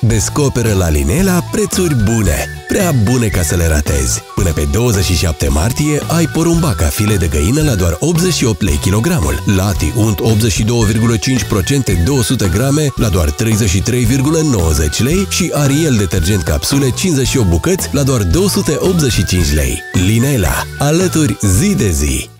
Descoperă la Linela prețuri bune, prea bune ca să le ratezi. Până pe 27 martie ai porumbaca file de găină la doar 88 lei kilogramul, Lati unt 82,5% 200 grame la doar 33,90 lei și Ariel detergent capsule 58 bucăți la doar 285 lei. Linela, alături zi de zi!